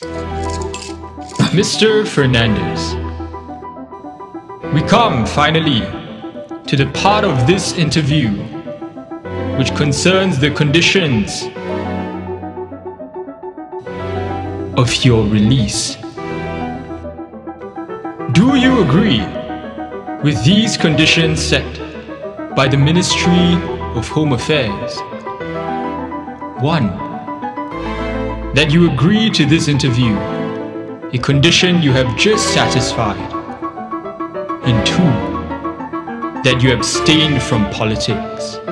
Mr. Fernandez, we come finally to the part of this interview which concerns the conditions of your release. Do you agree with these conditions set by the Ministry of Home Affairs? 1. That you agree to this interview, a condition you have just satisfied. And 2. That you abstain from politics.